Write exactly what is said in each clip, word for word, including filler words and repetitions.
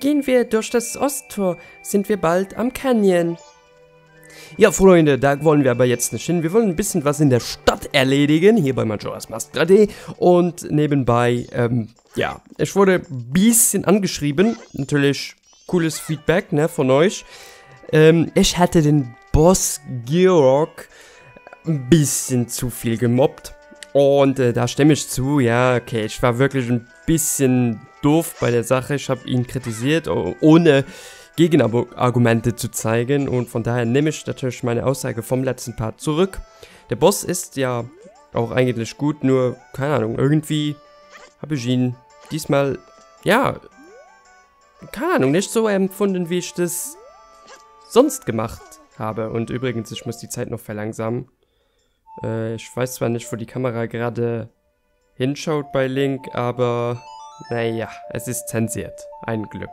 gehen wir durch das Osttor, sind wir bald am Canyon. Ja, Freunde, da wollen wir aber jetzt nicht hin. Wir wollen ein bisschen was in der Stadt erledigen, hier bei Majora's Mask drei D. Und nebenbei, ähm, ja, ich wurde ein bisschen angeschrieben. Natürlich cooles Feedback, ne, von euch. Ähm, ich hatte den Boss Georg ein bisschen zu viel gemobbt. Und äh, da stimme ich zu, ja, okay, ich war wirklich ein bisschen doof bei der Sache. Ich habe ihn kritisiert, ohne Gegenargumente zu zeigen. Und von daher nehme ich natürlich meine Aussage vom letzten Part zurück. Der Boss ist ja auch eigentlich gut, nur, keine Ahnung, irgendwie habe ich ihn diesmal, ja, keine Ahnung, nicht so empfunden, wie ich das sonst gemacht habe. Und übrigens, ich muss die Zeit noch verlangsamen. Äh, ich weiß zwar nicht, wo die Kamera gerade hinschaut bei Link, aber naja, es ist zensiert. Ein Glück.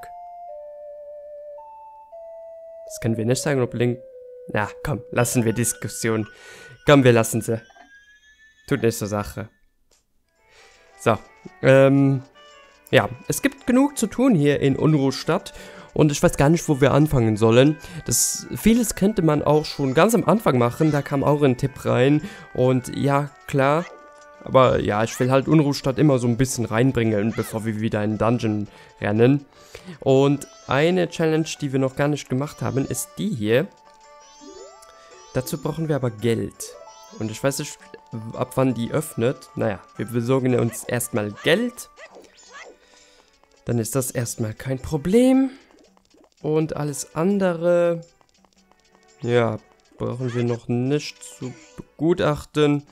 Das können wir nicht sagen, ob Link... Na, komm, lassen wir Diskussion. Komm, wir lassen sie. Tut nicht zur Sache. So, ähm... ja, es gibt genug zu tun hier in Unruhstadt. Und ich weiß gar nicht, wo wir anfangen sollen. Das, vieles könnte man auch schon ganz am Anfang machen. Da kam auch ein Tipp rein. Und ja, klar. Aber ja, ich will halt Unruhstadt immer so ein bisschen reinbringen, bevor wir wieder in den Dungeon rennen. Und eine Challenge, die wir noch gar nicht gemacht haben, ist die hier. Dazu brauchen wir aber Geld. Und ich weiß nicht, ab wann die öffnet. Naja, wir besorgen uns erstmal Geld. Dann ist das erstmal kein Problem. Und alles andere, ja, brauchen wir noch nicht zu begutachten.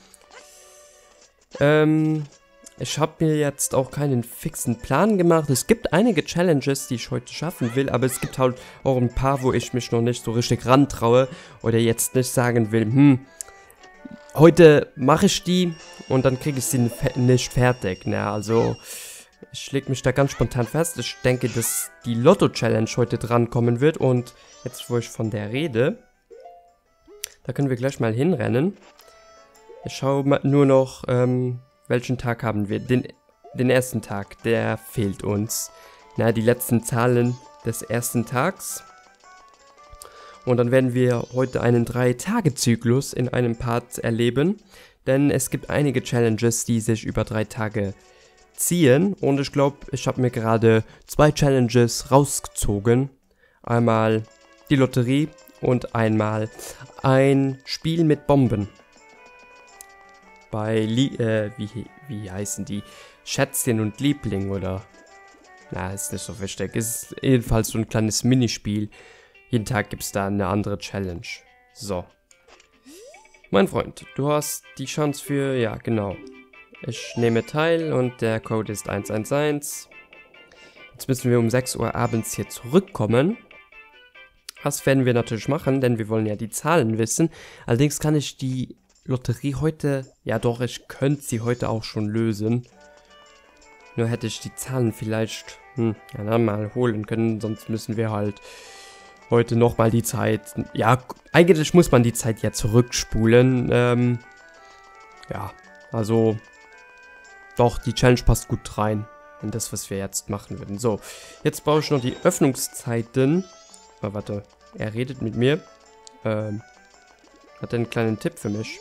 Ähm, ich habe mir jetzt auch keinen fixen Plan gemacht. Es gibt einige Challenges, die ich heute schaffen will, aber es gibt halt auch ein paar, wo ich mich noch nicht so richtig rantraue oder jetzt nicht sagen will, hm, heute mache ich die und dann kriege ich sie nicht fertig, ne, also... Ich lege mich da ganz spontan fest. Ich denke, dass die Lotto-Challenge heute drankommen wird. Und jetzt, wo ich von der rede, da können wir gleich mal hinrennen. Ich schaue mal nur noch, ähm, welchen Tag haben wir. Den, den ersten Tag, der fehlt uns. Na, die letzten Zahlen des ersten Tags. Und dann werden wir heute einen drei Tage Zyklus in einem Part erleben. Denn es gibt einige Challenges, die sich über drei Tage ziehen, und ich glaube, ich habe mir gerade zwei Challenges rausgezogen. Einmal die Lotterie und einmal ein Spiel mit Bomben. Bei, Lie äh, wie, wie heißen die? Schätzchen und Liebling oder? Na, ist nicht so wichtig. Ist jedenfalls so ein kleines Minispiel. Jeden Tag gibt es da eine andere Challenge. So. Mein Freund, du hast die Chance für, ja genau. Ich nehme teil und der Code ist eins eins eins. Jetzt müssen wir um sechs Uhr abends hier zurückkommen. Das werden wir natürlich machen, denn wir wollen ja die Zahlen wissen. Allerdings kann ich die Lotterie heute... Ja doch, ich könnte sie heute auch schon lösen. Nur hätte ich die Zahlen vielleicht hm, ja, dann mal holen können. Sonst müssen wir halt heute nochmal die Zeit... Ja, eigentlich muss man die Zeit ja zurückspulen. Ähm, ja, also... Doch, die Challenge passt gut rein in das, was wir jetzt machen würden. So, jetzt brauche ich noch die Öffnungszeiten. Oh, warte, er redet mit mir. Ähm, hat er einen kleinen Tipp für mich?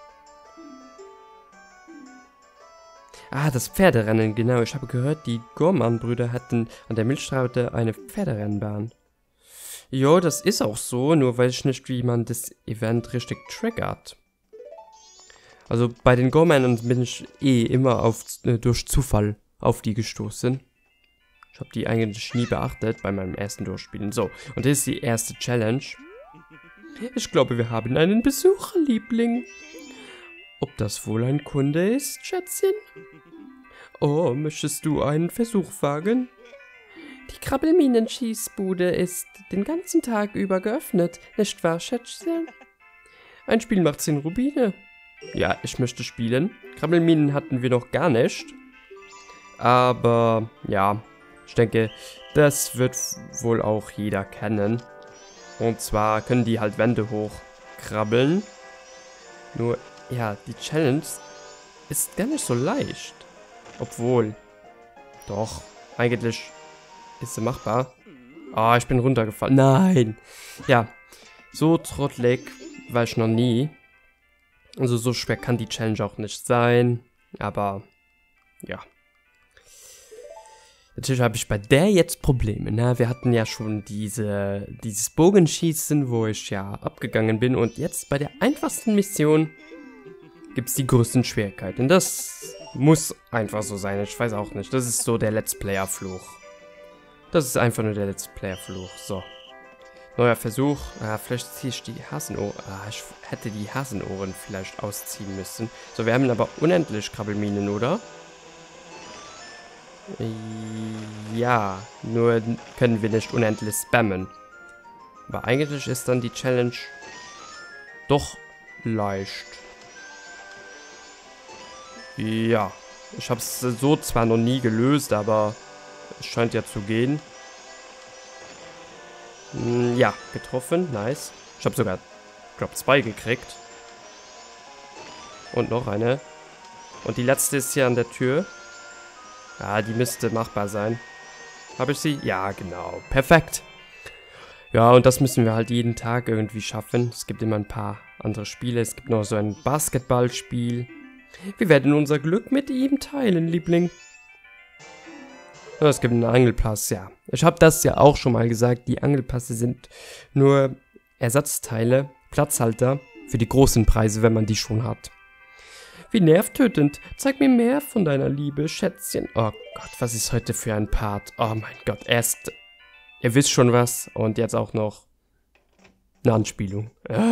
Ah, das Pferderennen, genau. Ich habe gehört, die Gorman-Brüder hatten an der Milchstraße eine Pferderennbahn. Jo, das ist auch so, nur weiß ich nicht, wie man das Event richtig triggert. Also bei den Gormännern bin ich eh immer auf, äh, durch Zufall auf die gestoßen. Ich habe die eigentlich nie beachtet bei meinem ersten Durchspielen. So, und das ist die erste Challenge. Ich glaube, wir haben einen Besucherliebling. Ob das wohl ein Kunde ist, Schätzchen? Oh, möchtest du einen Versuch wagen? Die Krabbelminen-Schießbude ist den ganzen Tag über geöffnet, nicht wahr, Schätzchen? Ein Spiel macht zehn Rubine. Ja, ich möchte spielen. Krabbelminen hatten wir noch gar nicht. Aber, ja, ich denke, das wird wohl auch jeder kennen. Und zwar können die halt Wände hochkrabbeln. Nur, ja, die Challenge ist gar nicht so leicht. Obwohl, doch, eigentlich ist sie machbar. Ah, oh, ich bin runtergefallen. Nein. Ja, so trottelig war ich noch nie. Also so schwer kann die Challenge auch nicht sein. Aber, ja. Natürlich habe ich bei der jetzt Probleme, ne? Wir hatten ja schon diese, dieses Bogenschießen, wo ich ja abgegangen bin. Und jetzt bei der einfachsten Mission gibt es die größten Schwierigkeiten. Das muss einfach so sein. Ich weiß auch nicht. Das ist so der Let's Player-Fluch. Das ist einfach nur der Let's Player-Fluch. So. Neuer Versuch. Ah, vielleicht ziehe ich die Hasenohren. Ah, ich hätte die Hasenohren vielleicht ausziehen müssen. So, wir haben aber unendlich Krabbelminen, oder? Ja, nur können wir nicht unendlich spammen. Aber eigentlich ist dann die Challenge doch leicht. Ja, ich habe es so zwar noch nie gelöst, aber es scheint ja zu gehen. Ja, getroffen, nice. Ich habe sogar, glaube zwei gekriegt. Und noch eine. Und die letzte ist hier an der Tür. Ja, die müsste machbar sein. Habe ich sie? Ja, genau. Perfekt. Ja, und das müssen wir halt jeden Tag irgendwie schaffen. Es gibt immer ein paar andere Spiele. Es gibt noch so ein Basketballspiel. Wir werden unser Glück mit ihm teilen, Liebling. Ja, es gibt einen Angelpass, ja. Ich habe das ja auch schon mal gesagt. Die Angelpässe sind nur Ersatzteile, Platzhalter für die großen Preise, wenn man die schon hat. Wie nervtötend. Zeig mir mehr von deiner Liebe, Schätzchen. Oh Gott, was ist heute für ein Part? Oh mein Gott, erst... Ihr wisst schon was. Und jetzt auch noch eine Anspielung.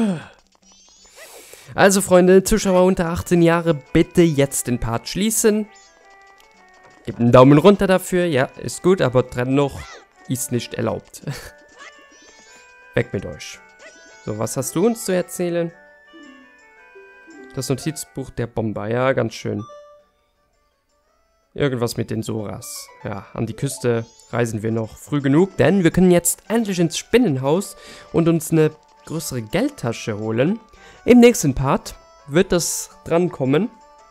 Also Freunde, Zuschauer unter achtzehn Jahre, bitte jetzt den Part schließen. Gebt einen Daumen runter dafür. Ja, ist gut, aber dennoch ist nicht erlaubt. Weg mit euch. So, was hast du uns zu erzählen? Das Notizbuch der Bomber, ja, ganz schön. Irgendwas mit den Soras. Ja, an die Küste reisen wir noch früh genug, denn wir können jetzt endlich ins Spinnenhaus und uns eine größere Geldtasche holen. Im nächsten Part wird das drankommen.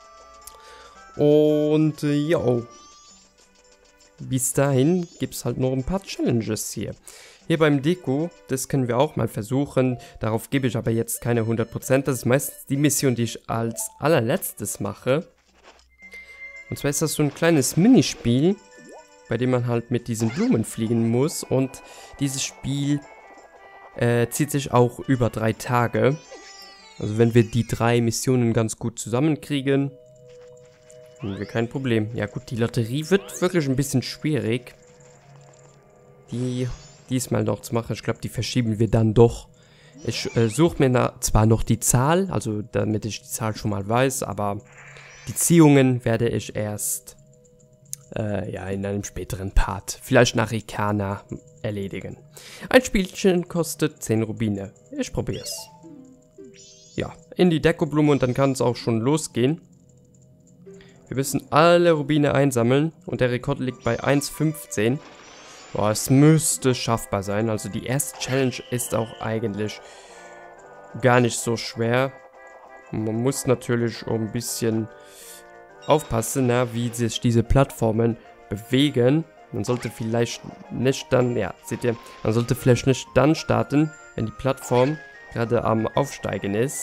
Und, äh, jo. Bis dahin gibt es halt noch ein paar Challenges hier. Hier beim Deko, das können wir auch mal versuchen. Darauf gebe ich aber jetzt keine hundert Prozent. Das ist meistens die Mission, die ich als allerletztes mache. Und zwar ist das so ein kleines Minispiel, bei dem man halt mit diesen Blumen fliegen muss. Und dieses Spiel äh, zieht sich auch über drei Tage. Also wenn wir die drei Missionen ganz gut zusammenkriegen, haben wir kein Problem. Ja gut, die Lotterie wird wirklich ein bisschen schwierig. Die... diesmal noch zu machen. Ich glaube, die verschieben wir dann doch. Ich äh, suche mir da zwar noch die Zahl, also damit ich die Zahl schon mal weiß, aber die Ziehungen werde ich erst äh, ja, in einem späteren Part, vielleicht nach Ikana, erledigen. Ein Spielchen kostet zehn Rubine. Ich probiere es. Ja, in die Dekoblume und dann kann es auch schon losgehen. Wir müssen alle Rubine einsammeln und der Rekord liegt bei eins fünfzehn. Boah, es müsste schaffbar sein. Also die erste Challenge ist auch eigentlich gar nicht so schwer. Man muss natürlich auch ein bisschen aufpassen, na, wie sich diese Plattformen bewegen. Man sollte vielleicht nicht dann, ja, seht ihr, man sollte vielleicht nicht dann starten, wenn die Plattform gerade am Aufsteigen ist.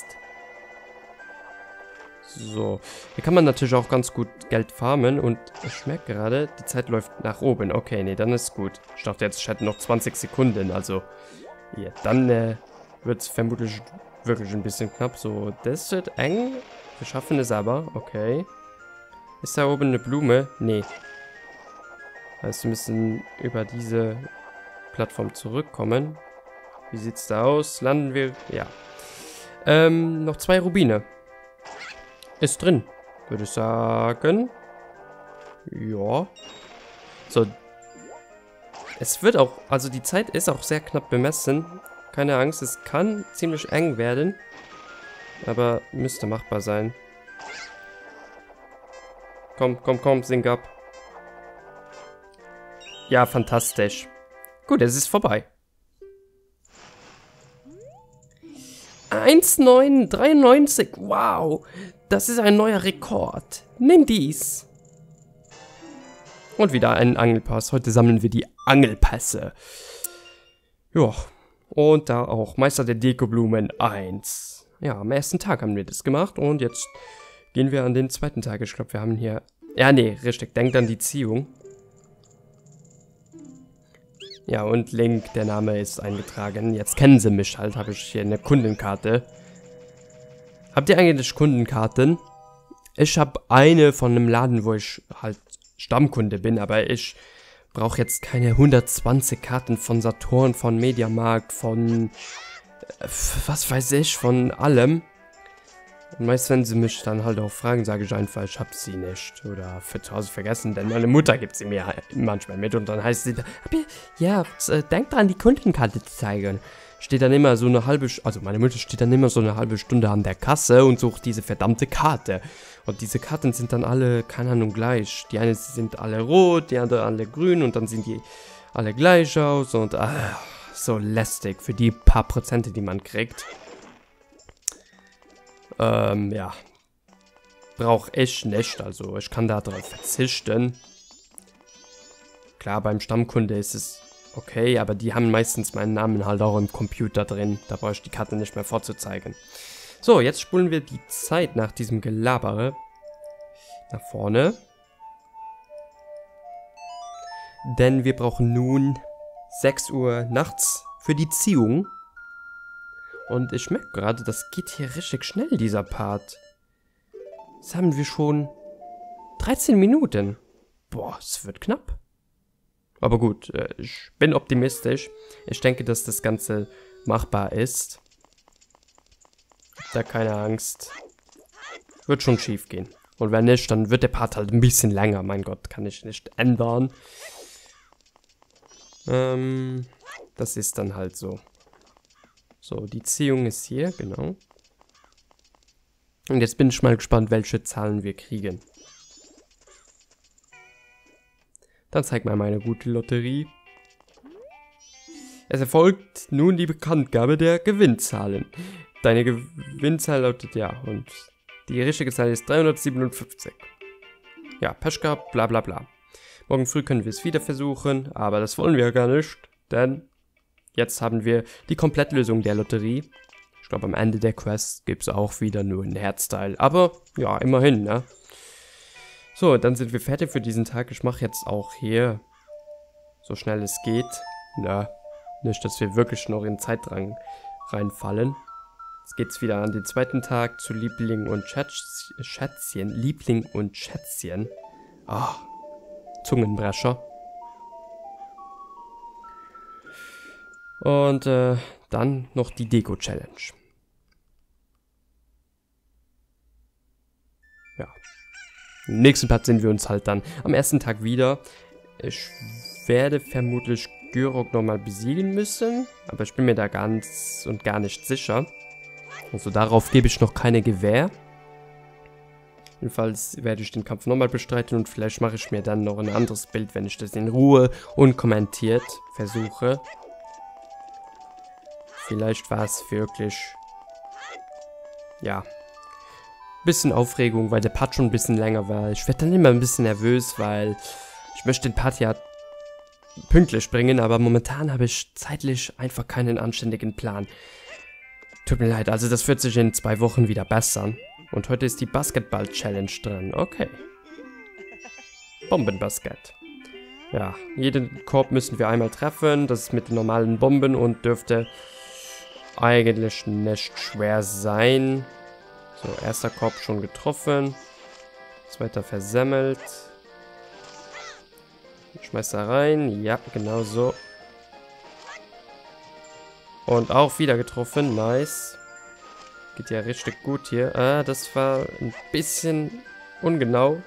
So, hier kann man natürlich auch ganz gut Geld farmen und ich merke gerade, die Zeit läuft nach oben. Okay, nee, dann ist gut. Ich dachte jetzt, ich hätte noch zwanzig Sekunden, also ja, dann äh, wird es vermutlich wirklich ein bisschen knapp. So, das wird eng. Wir schaffen es aber, okay. Ist da oben eine Blume? Nee. Heißt, wir müssen über diese Plattform zurückkommen. Wie sieht's da aus? Landen wir? Ja. Ähm, noch zwei Rubine. Ist drin, würde ich sagen. Ja. So. Es wird auch, also die Zeit ist auch sehr knapp bemessen. Keine Angst, es kann ziemlich eng werden. Aber müsste machbar sein. Komm, komm, komm, sink ab. Ja, fantastisch. Gut, es ist vorbei. eins neun dreiundneunzig, wow. Das ist ein neuer Rekord. Nimm dies. Und wieder einen Angelpass. Heute sammeln wir die Angelpässe. Ja, und da auch Meister der Dekoblumen eins. Ja, am ersten Tag haben wir das gemacht und jetzt gehen wir an den zweiten Tag. Ich glaube, wir haben hier... Ja, nee, richtig, denkt an die Ziehung. Ja, und Link, der Name ist eingetragen. Jetzt kennen sie mich halt, habe ich hier eine Kundenkarte. Habt ihr eigentlich Kundenkarten? Ich habe eine von einem Laden, wo ich halt Stammkunde bin, aber ich brauche jetzt keine hundertzwanzig Karten von Saturn, von Mediamarkt, von äh, was weiß ich, von allem. Und meist, wenn sie mich dann halt auch fragen, sage ich einfach, ich hab sie nicht oder für zu Hause vergessen, denn meine Mutter gibt sie mir manchmal mit und dann heißt sie, ja, äh, denk dran, die Kundenkarte zu zeigen. Steht dann immer so eine halbe, also meine Mutter steht dann immer so eine halbe Stunde an der Kasse und sucht diese verdammte Karte. Und diese Karten sind dann alle, keine Ahnung, gleich. Die eine sind alle rot, die andere alle grün und dann sind die alle gleich aus und ach, so lästig für die paar Prozente, die man kriegt. Ähm, ja. Brauche ich nicht, also ich kann da drauf verzichten. Klar, beim Stammkunde ist es okay, aber die haben meistens meinen Namen halt auch im Computer drin. Da brauche ich die Karte nicht mehr vorzuzeigen. So, jetzt spulen wir die Zeit nach diesem Gelabere nach vorne. Denn wir brauchen nun sechs Uhr nachts für die Ziehung. Und ich merke gerade, das geht hier richtig schnell, dieser Part. Jetzt haben wir schon dreizehn Minuten. Boah, es wird knapp. Aber gut, ich bin optimistisch. Ich denke, dass das Ganze machbar ist. Da keine Angst. Wird schon schief gehen. Und wenn nicht, dann wird der Part halt ein bisschen länger. Mein Gott, kann ich nicht ändern. Ähm, das ist dann halt so. So, die Ziehung ist hier, genau. Und jetzt bin ich mal gespannt, welche Zahlen wir kriegen. Dann zeig mal meine gute Lotterie. Es erfolgt nun die Bekanntgabe der Gewinnzahlen. Deine Gewinnzahl lautet ja und die richtige Zahl ist dreihundertsiebenundfünfzig. Ja, Pech gehabt, bla bla bla. Morgen früh können wir es wieder versuchen, aber das wollen wir ja gar nicht, denn jetzt haben wir die Komplettlösung der Lotterie. Ich glaube, am Ende der Quest gibt es auch wieder nur ein Herzteil, aber ja, immerhin, ne? So, dann sind wir fertig für diesen Tag. Ich mache jetzt auch hier, so schnell es geht, na, nicht, dass wir wirklich noch in Zeitrang reinfallen. Jetzt geht's wieder an den zweiten Tag zu Liebling und Schätz Schätzchen. Liebling und Schätzchen. Ah, Zungenbrecher. Und äh, dann noch die Deko-Challenge. Ja. Im nächsten Part sehen wir uns halt dann am ersten Tag wieder. Ich werde vermutlich Gyrok nochmal besiegen müssen, aber ich bin mir da ganz und gar nicht sicher. Also darauf gebe ich noch keine Gewähr. Jedenfalls werde ich den Kampf nochmal bestreiten und vielleicht mache ich mir dann noch ein anderes Bild, wenn ich das in Ruhe unkommentiert versuche. Vielleicht war es wirklich, ja, bisschen Aufregung, weil der Part schon ein bisschen länger war. Ich werde dann immer ein bisschen nervös, weil ich möchte den Part ja pünktlich bringen, aber momentan habe ich zeitlich einfach keinen anständigen Plan. Tut mir leid, also das wird sich in zwei Wochen wieder bessern. Und heute ist die Basketball-Challenge dran. Okay. Bombenbasket. Ja, jeden Korb müssen wir einmal treffen. Das ist mit den normalen Bomben und dürfte eigentlich nicht schwer sein. So, erster Korb schon getroffen. Zweiter versemmelt. Schmeiß da rein. Ja, genau so. Und auch wieder getroffen. Nice. Geht ja richtig gut hier. Ah, das war ein bisschen ungenau.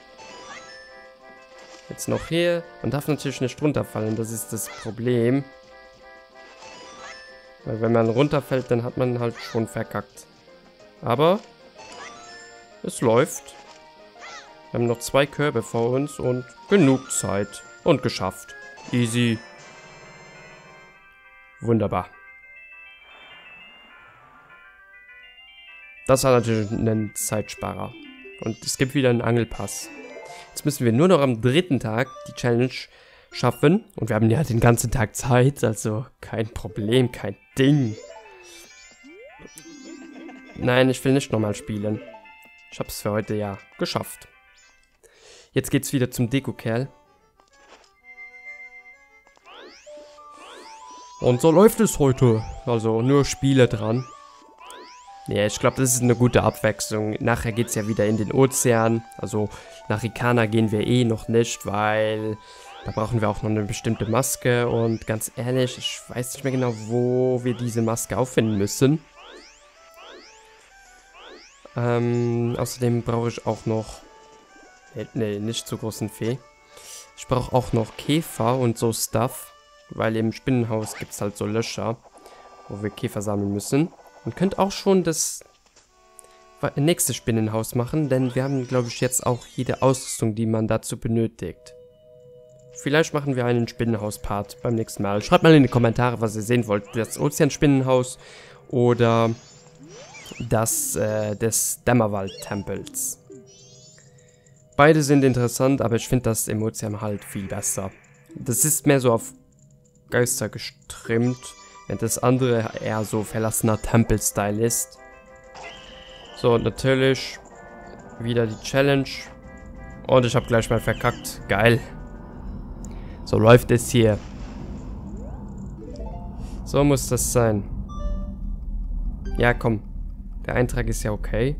Jetzt noch hier. Man darf natürlich nicht runterfallen. Das ist das Problem. Weil wenn man runterfällt, dann hat man halt schon verkackt. Aber es läuft. Wir haben noch zwei Körbe vor uns und genug Zeit. Und geschafft. Easy. Wunderbar. Das war natürlich ein Zeitsparer. Und es gibt wieder einen Angelpass. Jetzt müssen wir nur noch am dritten Tag die Challenge schaffen. Und wir haben ja den ganzen Tag Zeit, also kein Problem, kein Ding. Nein, ich will nicht nochmal spielen. Ich hab's für heute ja geschafft. Jetzt geht's wieder zum Deko-Kerl. Und so läuft es heute. Also nur Spiele dran. Ja, ich glaube, das ist eine gute Abwechslung. Nachher geht es ja wieder in den Ozean. Also nach Ikana gehen wir eh noch nicht, weil da brauchen wir auch noch eine bestimmte Maske. Und ganz ehrlich, ich weiß nicht mehr genau, wo wir diese Maske auffinden müssen. Ähm, außerdem brauche ich auch noch... Ne, nicht zu großen Fee. Ich brauche auch noch Käfer und so Stuff. Weil im Spinnenhaus gibt es halt so Löcher, wo wir Käfer sammeln müssen. Und könnt auch schon das nächste Spinnenhaus machen, denn wir haben, glaube ich, jetzt auch jede Ausrüstung, die man dazu benötigt. Vielleicht machen wir einen Spinnenhaus-Part beim nächsten Mal. Schreibt mal in die Kommentare, was ihr sehen wollt. Das Ozeanspinnenhaus oder das äh, des Dämmerwald-Tempels. Beide sind interessant, aber ich finde das im Ozean halt viel besser. Das ist mehr so auf Geister gestrimmt, während das andere eher so verlassener Tempel-Style ist. So, und natürlich wieder die Challenge. Und ich habe gleich mal verkackt. Geil. So läuft es hier. So muss das sein. Ja, komm. Der Eintrag ist ja okay.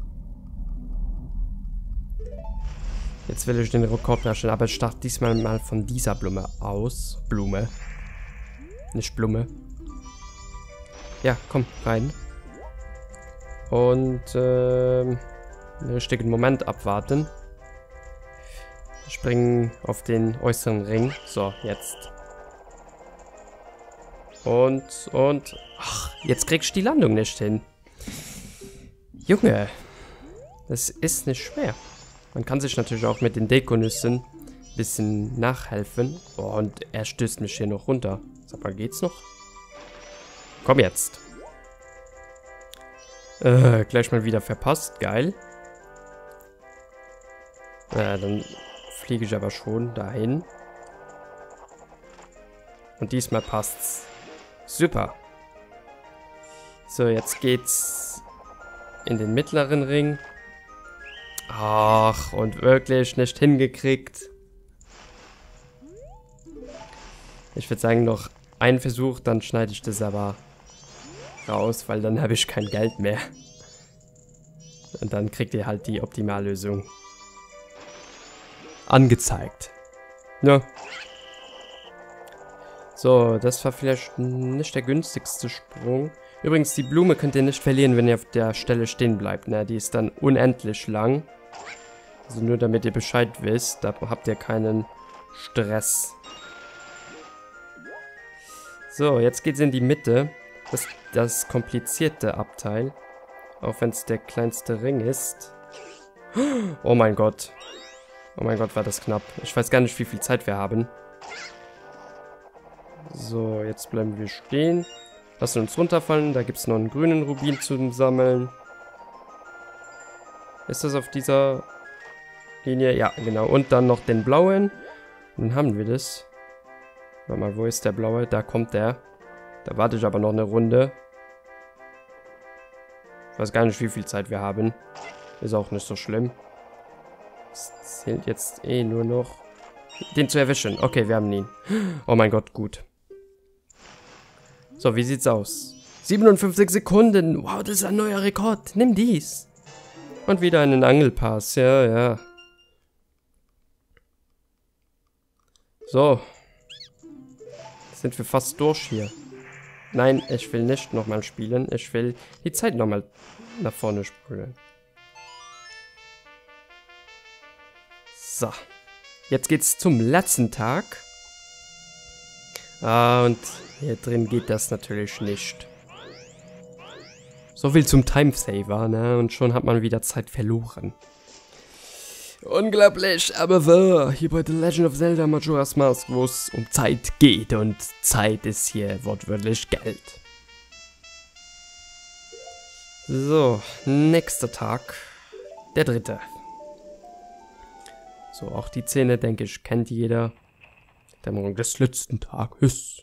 Jetzt will ich den Rekord herstellen, aber ich starte diesmal mal von dieser Blume aus. Blume. Nicht Blume. Ja, komm, rein. Und ähm, den richtigen Moment abwarten. Springen auf den äußeren Ring. So, jetzt. Und, und... Ach, jetzt kriegst du die Landung nicht hin. Junge. Das ist nicht schwer. Man kann sich natürlich auch mit den Dekonüssen ein bisschen nachhelfen. Oh, und er stößt mich hier noch runter. Sag mal, geht's noch? Komm jetzt. Äh, gleich mal wieder verpasst. Geil. Äh, dann fliege ich aber schon dahin. Und diesmal passt's. Super. So, jetzt geht's in den mittleren Ring. Ach, und wirklich nicht hingekriegt. Ich würde sagen, noch einen Versuch, dann schneide ich das aber raus, weil dann habe ich kein Geld mehr. Und dann kriegt ihr halt die Optimallösung angezeigt. Ja. So, das war vielleicht nicht der günstigste Sprung. Übrigens, die Blume könnt ihr nicht verlieren, wenn ihr auf der Stelle stehen bleibt. Ne? Die ist dann unendlich lang. Also nur damit ihr Bescheid wisst, da habt ihr keinen Stress. So, jetzt geht's in die Mitte. Das, das komplizierte Abteil. Auch wenn es der kleinste Ring ist. Oh mein Gott. Oh mein Gott, war das knapp. Ich weiß gar nicht, wie viel Zeit wir haben. So, jetzt bleiben wir stehen. Lassen uns runterfallen. Da gibt es noch einen grünen Rubin zum Sammeln. Ist das auf dieser Linie? Ja, genau. Und dann noch den blauen. Dann haben wir das. Warte mal, wo ist der blaue? Da kommt der. Da warte ich aber noch eine Runde. Ich weiß gar nicht, wie viel Zeit wir haben. Ist auch nicht so schlimm. Es zählt jetzt eh nur noch, den zu erwischen. Okay, wir haben ihn. Oh mein Gott, gut. So, wie sieht's aus? siebenundfünfzig Sekunden. Wow, das ist ein neuer Rekord. Nimm dies. Und wieder einen Angelpass. Ja, ja. So. Sind wir fast durch hier. Nein, ich will nicht nochmal spielen. Ich will die Zeit nochmal nach vorne spülen. So. Jetzt geht's zum letzten Tag. Ah, und hier drin geht das natürlich nicht. So viel zum Timesaver, ne? Und schon hat man wieder Zeit verloren. Unglaublich, aber wahr. Hier bei The Legend of Zelda Majora's Mask, wo es um Zeit geht. Und Zeit ist hier wortwörtlich Geld. So, nächster Tag. Der dritte. So, auch die Szene, denke ich, kennt jeder. Dämmerung des letzten Tages.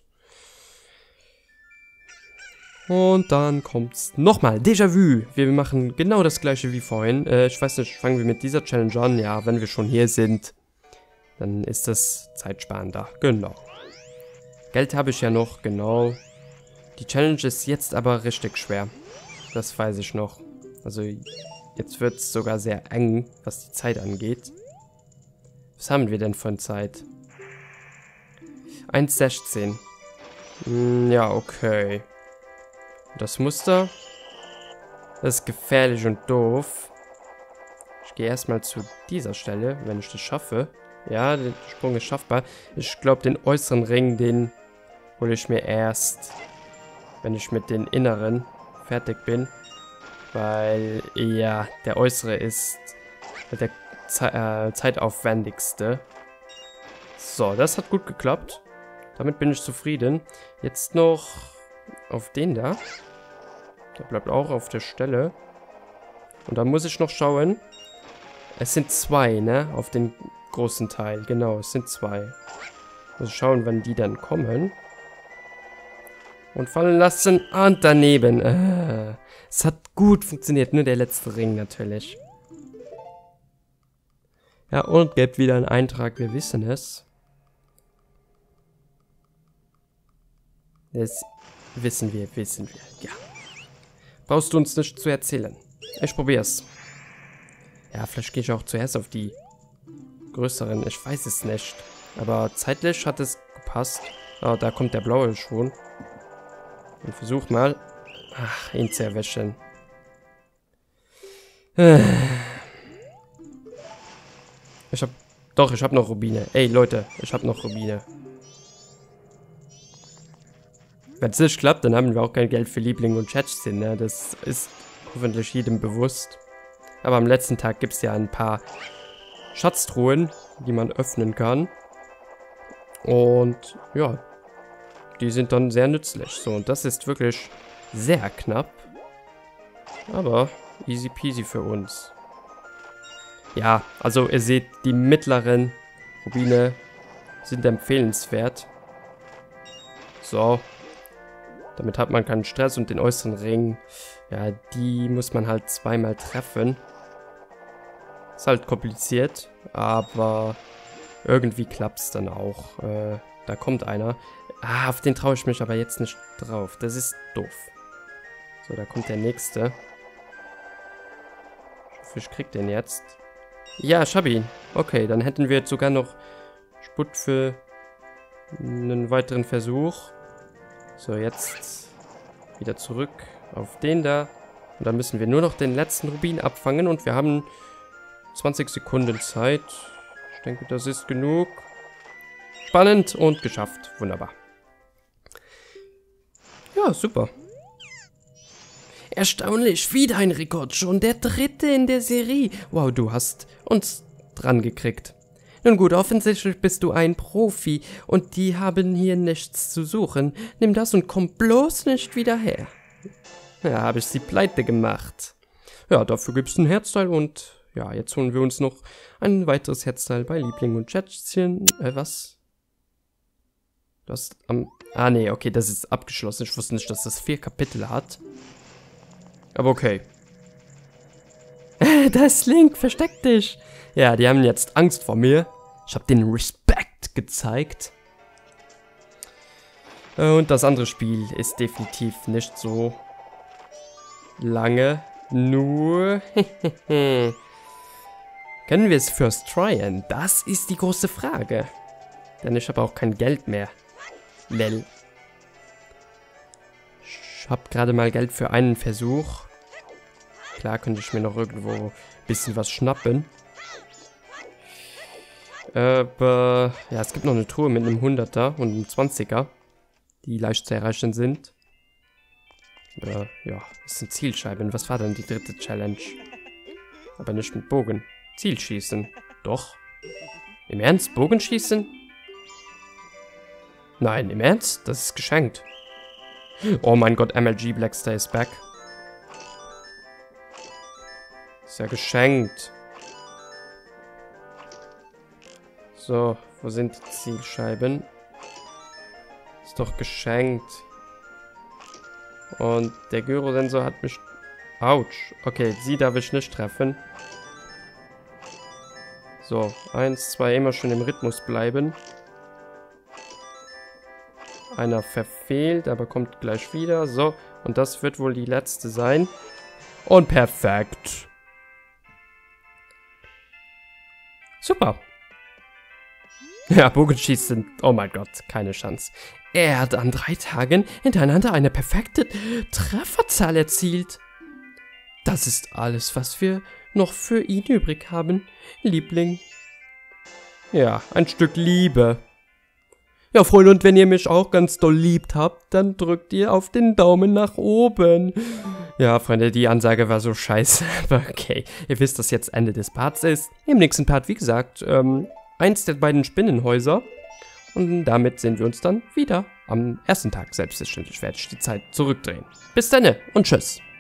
Und dann kommt's nochmal. Déjà-vu. Wir machen genau das gleiche wie vorhin. Äh, ich weiß nicht, fangen wir mit dieser Challenge an. Ja, wenn wir schon hier sind, dann ist das zeitsparender. Genau. Geld habe ich ja noch, genau. Die Challenge ist jetzt aber richtig schwer. Das weiß ich noch. Also jetzt wird es sogar sehr eng, was die Zeit angeht. Was haben wir denn von Zeit? eins sechzehn. Hm, ja, okay. Das Muster. Das ist gefährlich und doof. Ich gehe erstmal zu dieser Stelle, wenn ich das schaffe. Ja, der Sprung ist schaffbar. Ich glaube, den äußeren Ring, den hole ich mir erst, wenn ich mit den inneren fertig bin. Weil, ja, der äußere ist der Ze äh, zeitaufwendigste. So, das hat gut geklappt. Damit bin ich zufrieden. Jetzt noch auf den da. Der bleibt auch auf der Stelle. Und da muss ich noch schauen. Es sind zwei, ne? Auf den großen Teil. Genau, es sind zwei. Muss schauen, wann die dann kommen. Und fallen lassen. Und daneben. Äh, es hat gut funktioniert. Nur der letzte Ring natürlich. Ja, und gibt wieder einen Eintrag. Wir wissen es. Das wissen wir, wissen wir. Ja. Brauchst du uns nicht zu erzählen. Ich probier's. Ja, vielleicht gehe ich auch zuerst auf die größeren. Ich weiß es nicht. Aber zeitlich hat es gepasst. Oh, da kommt der blaue schon. Und versuch mal. Ach, ihn zu erwischen. Ich hab... Doch, ich hab noch Rubine. Ey, Leute, ich hab noch Rubine. Wenn es nicht klappt, dann haben wir auch kein Geld für Liebling und Schätzchen, ne? Das ist hoffentlich jedem bewusst. Aber am letzten Tag gibt es ja ein paar Schatztruhen, die man öffnen kann. Und ja, die sind dann sehr nützlich. So, und das ist wirklich sehr knapp. Aber easy peasy für uns. Ja, also ihr seht, die mittleren Rubine sind empfehlenswert. So. Damit hat man keinen Stress und den äußeren Ring, ja, die muss man halt zweimal treffen. Ist halt kompliziert, aber irgendwie klappt es dann auch. Äh, da kommt einer. Ah, auf den traue ich mich aber jetzt nicht drauf. Das ist doof. So, da kommt der nächste. Ich hoffe, ich krieg den jetzt. Ja, ich hab ihn. Okay, dann hätten wir jetzt sogar noch Sput für einen weiteren Versuch. So, jetzt wieder zurück auf den da. Und dann müssen wir nur noch den letzten Rubin abfangen. Und wir haben zwanzig Sekunden Zeit. Ich denke, das ist genug. Spannend und geschafft. Wunderbar. Ja, super. Erstaunlich, wieder ein Rekord. Schon der dritte in der Serie. Wow, du hast uns dran gekriegt. Nun gut, offensichtlich bist du ein Profi und die haben hier nichts zu suchen. Nimm das und komm bloß nicht wieder her. Ja, habe ich sie pleite gemacht. Ja, dafür gibt's ein Herzteil und ja, jetzt holen wir uns noch ein weiteres Herzteil bei Liebling und Schätzchen. Äh, was? Das am... Ah, nee, okay, das ist abgeschlossen. Ich wusste nicht, dass das vier Kapitel hat. Aber okay. Da ist Link, versteck dich. Ja, die haben jetzt Angst vor mir. Ich habe den Respekt gezeigt. Und das andere Spiel ist definitiv nicht so lange. Nur... Können wir es first tryen? Das ist die große Frage. Denn ich habe auch kein Geld mehr. Lel. Ich habe gerade mal Geld für einen Versuch. Klar könnte ich mir noch irgendwo ein bisschen was schnappen. Aber ja, es gibt noch eine Truhe mit einem hunderter und einem zwanziger, die leicht zu erreichen sind. Aber ja, das sind Zielscheiben. Was war denn die dritte Challenge? Aber nicht mit Bogen. Zielschießen. Doch. Im Ernst? Bogenschießen? Nein, im Ernst? Das ist geschenkt. Oh mein Gott, M L G Blackstar ist back. Ist ja geschenkt. So, wo sind die Zielscheiben? Ist doch geschenkt. Und der Gyrosensor hat mich... Autsch. Okay, sie darf ich nicht treffen. So, eins, zwei, immer schön im Rhythmus bleiben. Einer verfehlt, aber kommt gleich wieder. So, und das wird wohl die letzte sein. Und perfekt. Super. Ja, Bogenschießen. Oh mein Gott, keine Chance. Er hat an drei Tagen hintereinander eine perfekte Trefferzahl erzielt. Das ist alles, was wir noch für ihn übrig haben, Liebling. Ja, ein Stück Liebe. Ja, Freunde, und wenn ihr mich auch ganz doll liebt habt, dann drückt ihr auf den Daumen nach oben. Ja, Freunde, die Ansage war so scheiße, aber okay. Ihr wisst, dass jetzt Ende des Parts ist. Im nächsten Part, wie gesagt, ähm, eins der beiden Spinnenhäuser. Und damit sehen wir uns dann wieder am ersten Tag. Selbstverständlich werde ich die Zeit zurückdrehen. Bis dann und tschüss.